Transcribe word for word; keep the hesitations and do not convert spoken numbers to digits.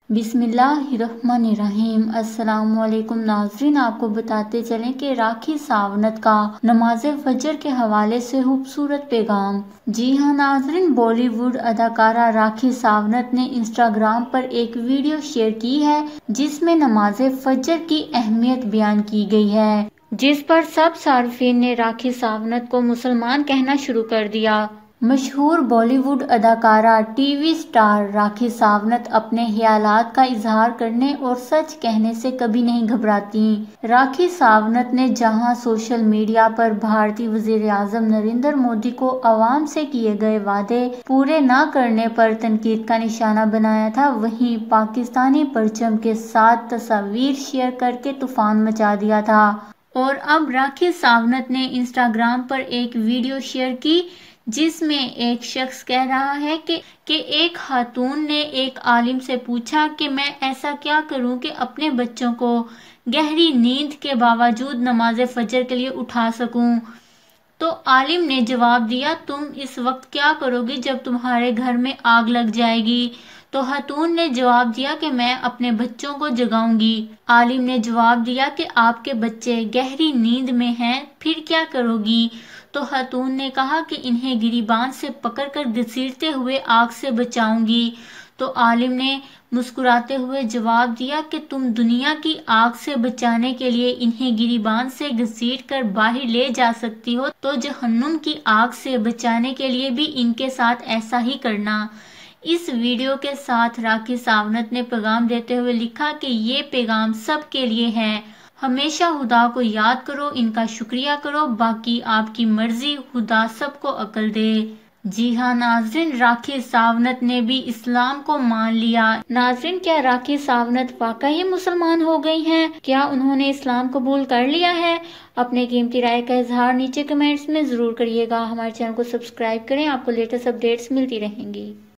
बिस्मिल्लाहिर्रहमानिर्रहीम। अस्सलाम वालेकुम नाज़रीन, आपको बताते चलें कि राखी सावंत का नमाज फजर के हवाले से खूबसूरत पैगाम। जी हाँ नाज़रीन, बॉलीवुड अदाकारा राखी सावंत ने इंस्टाग्राम पर एक वीडियो शेयर की है जिसमें नमाज फजर की अहमियत बयान की गई है, जिस पर सब सार्फिन ने राखी सावंत को मुसलमान कहना शुरू कर दिया। मशहूर बॉलीवुड अदाकारा टीवी स्टार राखी सावंत अपने ख्यालात का इजहार करने और सच कहने से कभी नहीं घबराती। राखी सावंत ने जहां सोशल मीडिया पर भारतीय वजीर आजम नरेंद्र मोदी को आवाम से किए गए वादे पूरे न करने पर तनकीद का निशाना बनाया था, वहीं पाकिस्तानी परचम के साथ तस्वीर शेयर करके तूफान मचा दिया था। और अब राखी सावंत ने इंस्टाग्राम पर एक वीडियो शेयर की जिसमें एक शख्स कह रहा है कि कि एक खातून ने एक आलिम से पूछा कि मैं ऐसा क्या करूं कि अपने बच्चों को गहरी नींद के बावजूद नमाज फजर के लिए उठा सकूं। तो आलिम ने जवाब दिया, तुम इस वक्त क्या करोगी जब तुम्हारे घर में आग लग जाएगी। तो खातून ने जवाब दिया कि मैं अपने बच्चों को जगाऊंगी। आलिम ने जवाब दिया कि आपके बच्चे गहरी नींद में हैं, फिर क्या करोगी। तो खातून ने कहा कि इन्हें गिरीबान से पकड़कर घसीटते हुए आग से बचाऊंगी। तो आलिम ने मुस्कुराते हुए जवाब दिया कि तुम दुनिया की आग से बचाने के लिए इन्हें गिरीबान से घसीट कर बाहर ले जा सकती हो, तो जहन्नुम की आग से बचाने के लिए भी इनके साथ ऐसा ही करना। इस वीडियो के साथ राखी सावंत ने पैगाम देते हुए लिखा कि ये पैगाम सब के लिए है, हमेशा खुदा को याद करो, इनका शुक्रिया करो, बाकी आपकी मर्जी, खुदा सबको अक्ल दे। जी हाँ नाज़रीन, राखी सावंत ने भी इस्लाम को मान लिया। नाज़रीन, क्या राखी सावंत वाकई मुसलमान हो गई हैं? क्या उन्होंने इस्लाम कबूल कर लिया है? अपने कीमती राय का इजहार नीचे कमेंट्स में जरूर करिएगा। हमारे चैनल को सब्सक्राइब करें, आपको लेटेस्ट अपडेट्स मिलती रहेंगी।